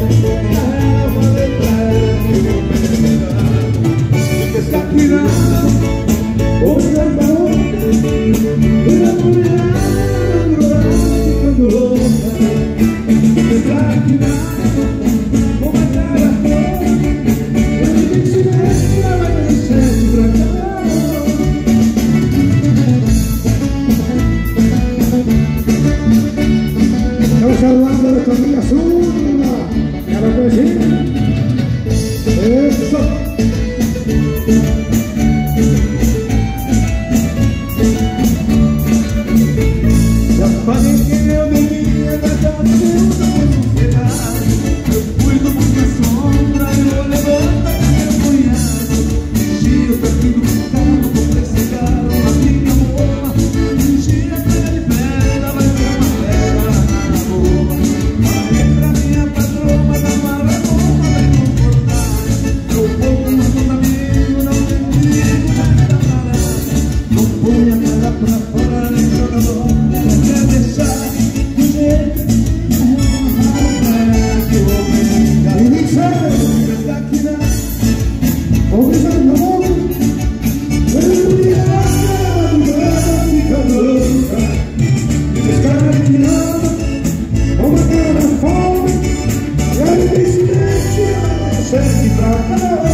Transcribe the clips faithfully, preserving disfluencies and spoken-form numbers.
Saludando de nuestra amiga Zurda, claro que sí, eso. La familia de mi vida está de una sociedad, recuerdo por la sombra y lo levanta que apoyado, giro perdido buscando por esse carro, a minha amor, gira pela libera, vai ser uma bela na boa. Entra minha patroa, da mala roupa, vai confortar. Eu vou com os meus amigos, não tem perigo, vai trabalhar. Não põe a cara pra fora, nem jogador, não quer deixar do jeito que eu vou brincar. Y dice, Essa aqui não. hombre San Ramón, el día de la madrugada fica louca, está caminhando, como aquela fome, e aí tem silêncio, segue pra cá.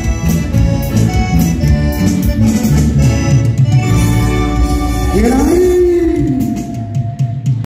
Llegará ahí.